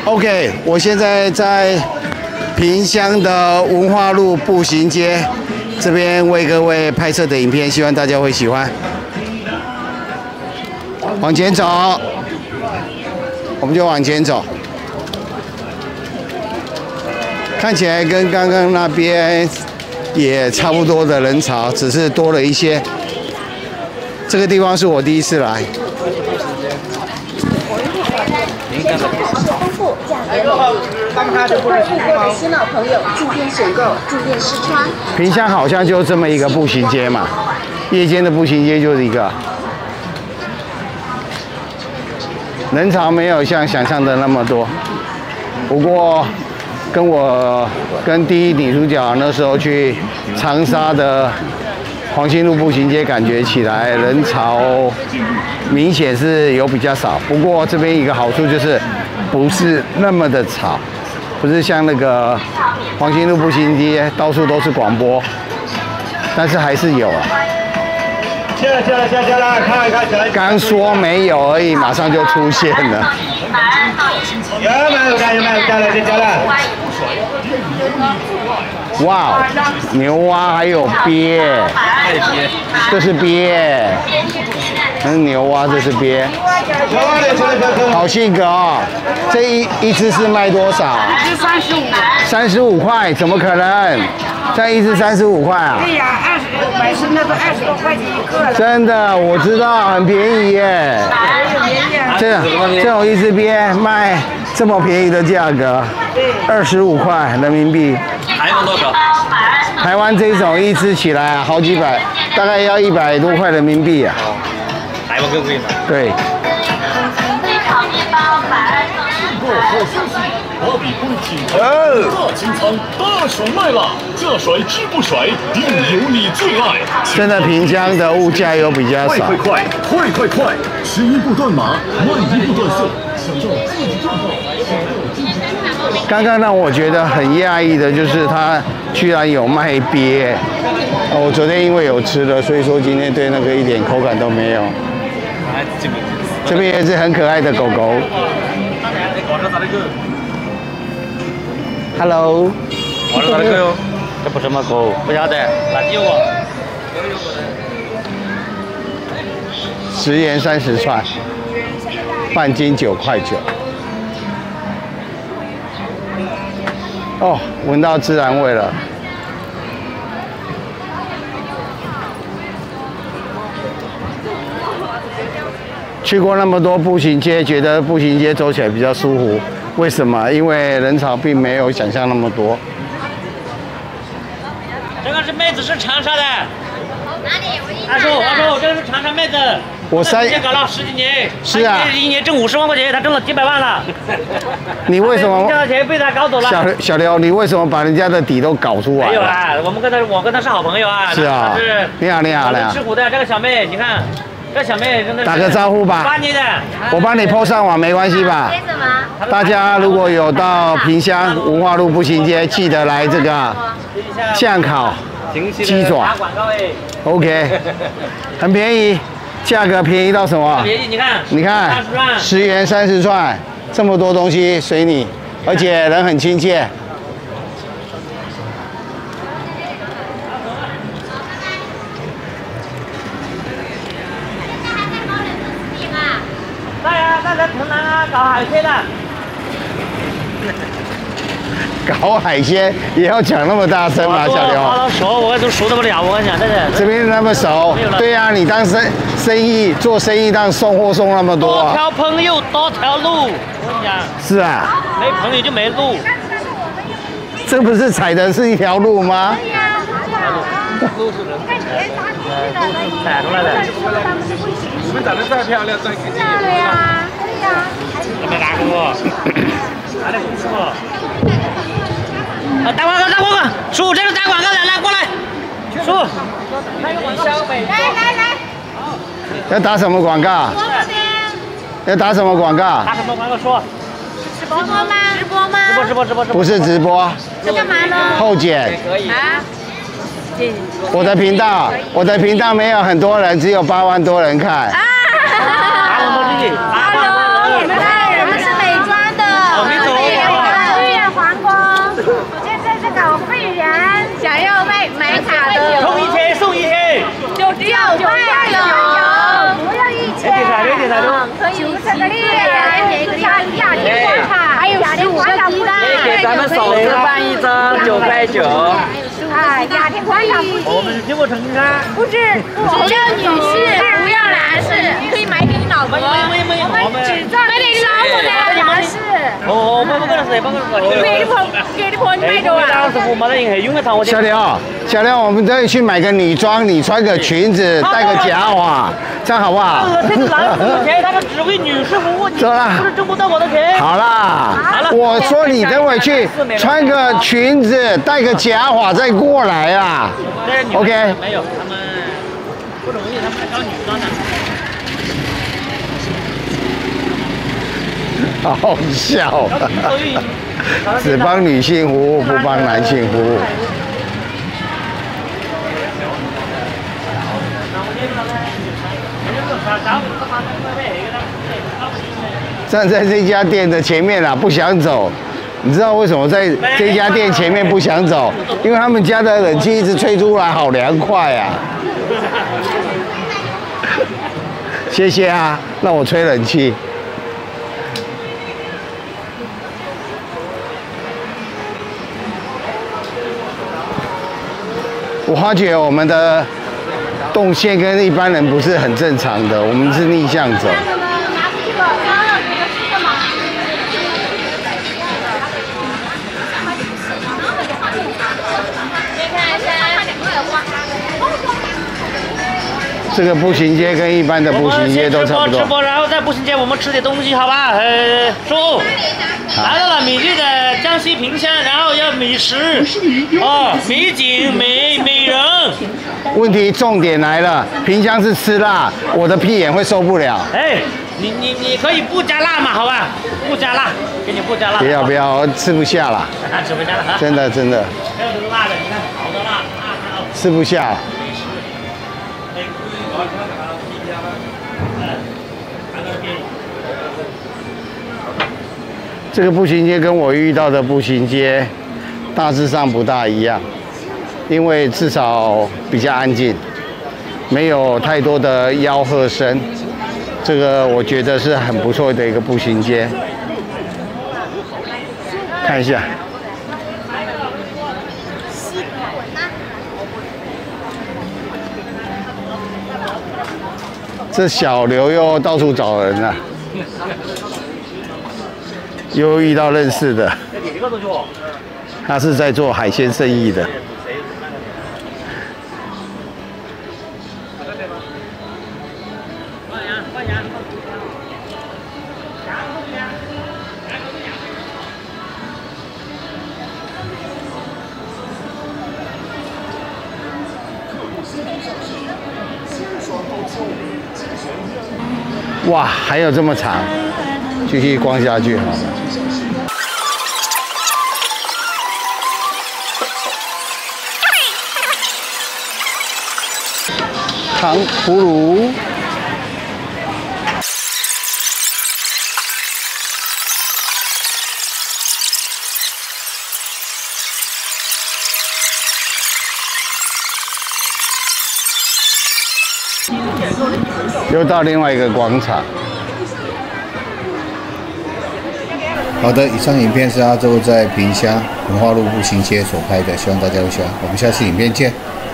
OK， 我现在在萍乡的文化路步行街这边为各位拍摄的影片，希望大家会喜欢。往前走，我们就往前走。看起来跟刚刚那边也差不多的人潮，只是多了一些。这个地方是我第一次来。新老朋友进店选购，进店试穿。萍乡好像就这么一个步行街嘛，夜间的步行街就是一个，人潮没有像想象的那么多。不过跟第一女主角那时候去长沙的黄兴路步行街，感觉起来人潮明显是有比较少。不过这边一个好处就是不是那么的吵，不是像那个黄兴路步行街到处都是广播，但是还是有啊。下来，看，刚说没有而已，马上就出现了。有没有加了？哇，牛蛙还有鳖，这是鳖，那是牛蛙，这是鳖，好性格哦。这一只是卖多少？35块，怎么可能？这一只35块啊？ 对呀，20升的都20多块钱一个了。 真的，我知道，很便宜耶。这种一只鳖卖这么便宜的价格，25块人民币。 台湾多少？ 台湾这种一只起来好几百，大概要100多块人民币啊。 台湾更贵吗？ 对。 保比公品牌大清仓大甩卖了，这甩之不甩，定有你最爱。 真的萍乡的物价又比较少。 快！吃一步断马，慢一步断色，想要自己赚到。 刚刚让我觉得很讶异的就是他居然有卖鳖。我昨天因为有吃了，所以说今天对那个一点口感都没有。这边也是很可爱的狗狗。Hello。 我是哪个哟？这不什么狗？不晓得，垃圾哦。 10元30串，半斤9块9。哦，闻到孜然味了。去过那么多步行街，觉得步行街走起来比较舒服。为什么？因为人潮并没有想象那么多。 这个是妹子，是长沙的。哪里？二叔，这个是长沙妹子。 我年搞了10几年。 是啊。 一年挣50万块钱，他挣了几百万了。 你为什么？ 这钱被他搞走了。 小刘，你为什么把人家的底都搞出来？ 没有啊，我跟他是好朋友啊。 是啊。你好。 吃苦的这个小妹，你看。这小妹真的打个招呼吧。 8年的， 我帮你 po 上网没关系吧？大家如果有到萍乡文化路步行街，记得来这个酱烤鸡爪。OK， 很便宜，价格便宜到什么？ 便宜， 你看，10元30串，这么多东西随你，而且人很亲切。 在城南啊，搞海鲜的。 搞海鲜也要讲那么大声吗，小刘？ 我熟，我都熟得不了。我跟你讲，真的。 这边那么熟，对呀，你当做生意当送货送那么多。 多条朋友多条路，我跟你讲。 是啊。 没朋友就没路。 这不是踩的是一条路吗？ 对呀， 路是人踩出来的。 你们长得再漂亮，再肯定也不对呀。 有没有打过？哪里公司哦？打广告！叔，这是打广告的，来过来。叔，来。 要打什么广告？要打什么广告？ 打什么广告？说。 直播吗？ 直播。 不是直播。 这干嘛呢？ 后剪。 啊？ 我的频道没有很多人，只有8万多人看。 Hello，我们是美妆的。 不要1000，9巧克力，雅典花茶，还有15个鸡蛋， 给咱们嫂子办一张9块9。 雅典花茶我们听过成看。 不是，只要女士，不要男士，你可以买给你老婆。我们只赚给你老婆的男士。 我们不可能是帮个给你婆你买着啊。 小廖，我们可以去买个女装，你穿个裙子，戴个假发，这样好不好？ 这是男士的钱，他们只为女士服务， 走啦， 不是挣不到我的钱。 好啦，我说你等会去穿个裙子，戴个假发再过来啊。OK。 没有，他们不容易，他们在搞女装的。 好笑啊！只帮女性服务，不帮男性服务。站在这家店的前面啊，不想走。你知道为什么在这家店前面不想走？因为他们家的冷气一直吹出来，好凉快啊！谢谢啊，让我吹冷气。我发觉我们的动线跟一般人不是很正常的，我们是逆向走。这个步行街跟一般的步行街都差不多。 吃播，然后在步行街我们吃点东西，好吧？叔，来到了美丽的江西萍乡，然后要美食哦，美景美人。 问题重点来了，萍乡是吃辣，我的屁眼会受不了。 哎，你可以不加辣嘛，好吧？不加辣，给你不加辣。 不要，吃不下了。 吃不下了。 真的。 还有这个辣的，你看好多辣， 吃不下。这个步行街跟我遇到的步行街大致上不大一样，因为至少比较安静，没有太多的吆喝声。这个我觉得是很不错的一个步行街。看一下。这小刘又到处找人了，又遇到认识的，他是在做海鲜生意的。哇，还有这么长，继续逛下去好了。糖葫芦，又到另外一个广场。 好的，以上影片是阿周在萍乡文化路步行街所拍的，希望大家会喜欢。我们下次影片见。